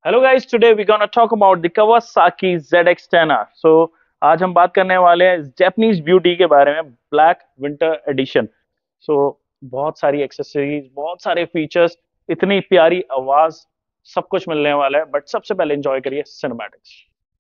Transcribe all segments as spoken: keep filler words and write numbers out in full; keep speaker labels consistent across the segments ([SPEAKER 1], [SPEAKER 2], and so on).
[SPEAKER 1] Hello guys, today we gonna talk about the Kawasaki Z X ten R. So आज हम बात करने वाले हैं जापानीज ब्यूटी के बारे में, ब्लैक विंटर एडिशन। सो बहुत सारी एक्सेसरीज, बहुत सारे फीचर्स, इतनी प्यारी आवाज, सब कुछ मिलने वाला है। बट सबसे पहले एंजॉय करिए cinematics.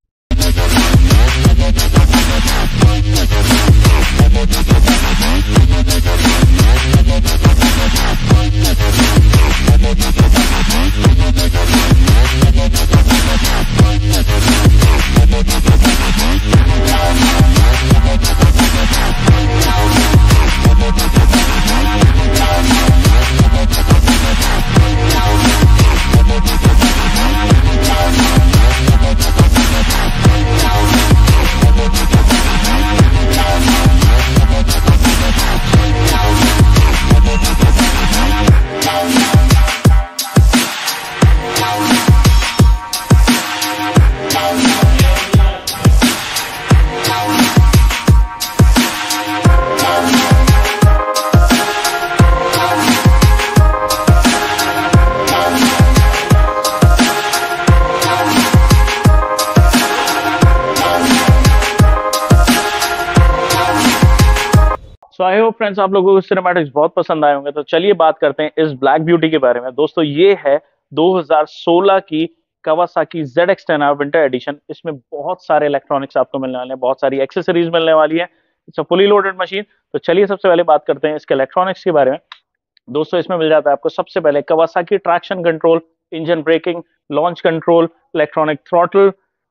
[SPEAKER 1] So I hope friends आप लोगों को सिनेमैटिक्स बहुत पसंद आए होंगे। तो चलिए बात करते हैं इस ब्लैक ब्यूटी के बारे में। दोस्तों ये है दो हज़ार सोलह की Kawasaki Z X ten R winter edition. इसमें बहुत सारे इलेक्ट्रॉनिक्स आपको मिलने वाले हैं, बहुत सारी एक्सेसरीज मिलने वाली है। It's a fully loaded machine. तो चलिए सबसे पहले बात करते हैं इसके इलेक्ट्रॉनिक्स के बारे में। दोस्तों इसमें मिल जाता है आपको सबसे पहले Kawasaki traction control, engine braking, launch control, electronic throttle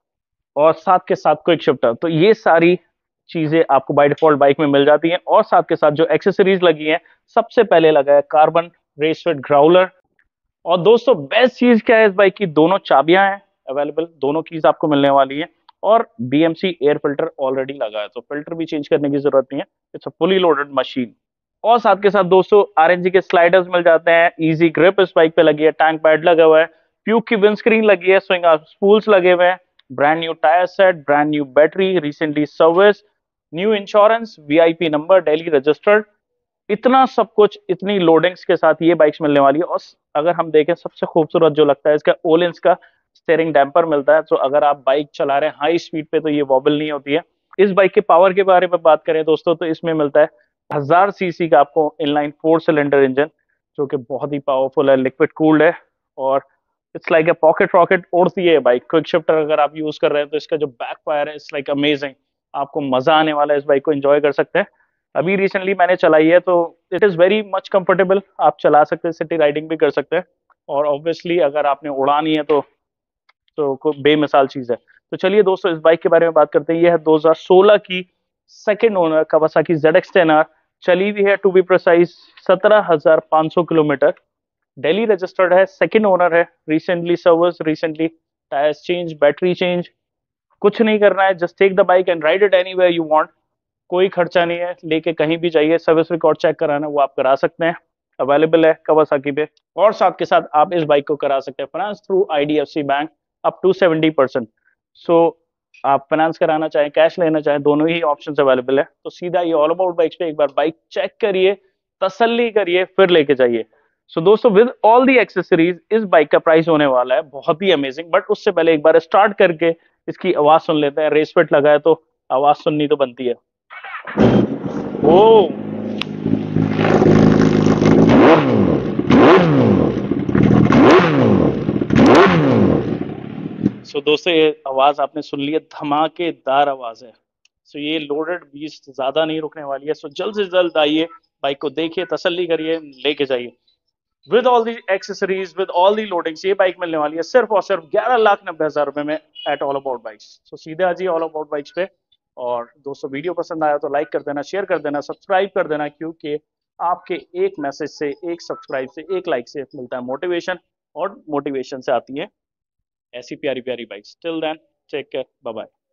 [SPEAKER 1] और साथ के साथ क्विक शिफ्टर। तो ये सारी चीजें आपको बाय डिफॉल्ट बाइक में मिल जाती हैं। और साथ के साथ जो एक्सेसरीज लगी हैं, सबसे पहले लगा है कार्बन रेस फिट ग्राउलर। और दोस्तों बेस्ट चीज क्या है इस बाइक की, दोनों चाबियां हैं अवेलेबल, दोनों कीज आपको मिलने वाली है। और B M C air filter already लगा है, तो फिल्टर भी चेंज करने की जरूरत नहीं है। It's a fully loaded machine. और साथ के साथ दोस्तों आर एन जी के स्लाइडर्स मिल जाते हैं, इजी ग्रिप इस बाइक पे लगी है, टैंक पैड लगा हुआ है, प्यूक की विंडस्क्रीन लगी है, स्विंग स्पूल्स लगे हुए हैं, brand new tyre set, brand new battery, recently service, new insurance, V I P number, Delhi registered. इतना सब कुछ इतनी लोडिंग्स के साथ ये बाइक्स मिलने वाली है। और अगर हम देखें सबसे खूबसूरत जो लगता है इसका ओलिंस का स्टीयरिंग डैम्पर मिलता है। तो अगर आप बाइक चला रहे हैं हाई स्पीड पे तो ये वॉबल नहीं होती है। इस बाइक के पावर के बारे में बात करें दोस्तों, तो इसमें मिलता है हजार सीसी का आपको इनलाइन फोर सिलेंडर इंजन, जो कि बहुत ही पावरफुल है, लिक्विड कूल्ड है। और it's like a pocket rocket उड़ती है बाइक। क्विक शिफ्टर अगर आप यूज कर रहे हैं तो इसका जो बैक फायर है, इट्स लाइक अमेजिंग। आपको मजा आने वाला है, इस बाइक को एंजॉय कर सकते हैं। अभी रिसेंटली मैंने चलाई है तो it is very much comfortable. आप चला सकते हैं, सिटी राइडिंग भी कर सकते हैं। और ऑब्वियसली अगर आपने उड़ानी है तो तो बेमिसाल चीज़ है। तो चलिए दोस्तों इस बाइक के बारे में बात करते हैं। ये है दो हज़ार सोलह की second owner Kawasaki Z X ten R. चली हुई है टू बी प्रिसाइज सत्रह हजार पाँच सौ किलोमीटर। दिल्ली रजिस्टर्ड है, सेकेंड ओनर है, recently service, recently tyres change, battery change. कुछ नहीं करना है, just take the bike and ride it anywhere you want. कोई खर्चा नहीं है, लेके कहीं भी जाइए, सर्विस रिकॉर्ड चेक कराना वो आप करा सकते हैं, अवेलेबल है Kawasaki पे। और साथ के साथ आप इस बाइक को करा सकते हैं finance through I D F C bank up to seventy percent. So आप फाइनेंस कराना चाहें, कैश लेना चाहें, दोनों ही ऑप्शंस अवेलेबल है। तो सीधा ये ऑल अबाउट बाइक्स पे एक बार बाइक चेक करिए, तसल्ली करिए, फिर लेके जाइए। सो so, दोस्तों विद ऑल दी एक्सेसरीज इस बाइक का प्राइस होने वाला है बहुत ही अमेजिंग। बट उससे पहले एक बार स्टार्ट करके इसकी आवाज सुन लेते हैं। रेस फिट लगा है तो आवाज सुननी तो बनती है। ओ सो so, दोस्तों ये आवाज आपने सुन ली है, धमाकेदार आवाज है। सो so, ये लोडेड बीस्ट ज्यादा नहीं रुकने वाली है। सो so, जल्द से जल्द आइए, बाइक को देखिए, तसल्ली करिए, लेके जाइए। With all the accessories, with all the loadings, ये बाइक मिलने वाली है सिर्फ और सिर्फ ग्यारह लाख नब्बे हजार रुपए में at all about bikes. So सीधे आ जाइए ऑल अबाउट बाइक्स पे। और दोस्तों वीडियो पसंद आया तो लाइक कर देना, शेयर कर देना, सब्सक्राइब कर देना, क्योंकि आपके एक मैसेज से, एक सब्सक्राइब से, एक लाइक से मिलता है मोटिवेशन, और मोटिवेशन से आती है ऐसी प्यारी प्यारी bikes. Till then take care, bye bye.